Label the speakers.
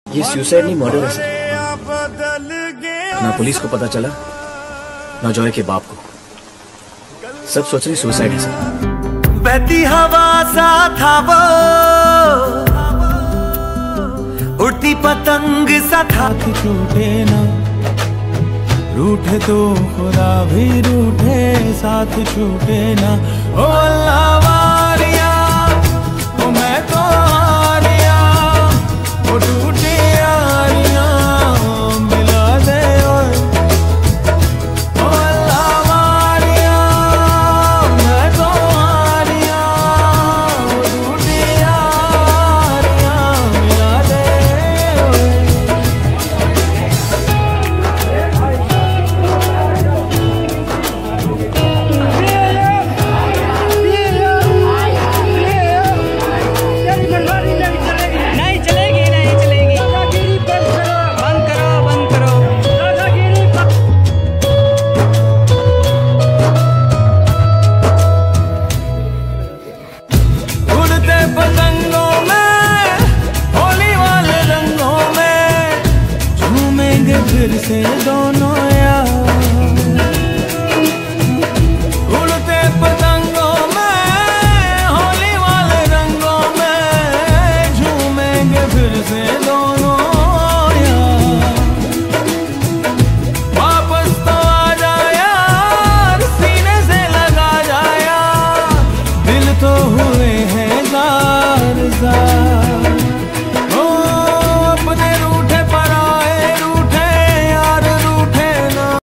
Speaker 1: ये सुसाइड नहीं मर्डर है सर। ना पुलिस को पता चला ना जॉय के बाप को, सब सोच रहे सुसाइड है सर।
Speaker 2: बहती हवा सा था वो, उड़ती पतंग सा था।
Speaker 3: टूटे ना रूठे तो खुदा भी रूठे, साथ छूटे ना ओ अल्लाह वारिया, ओ मैं तो हारिया, ओ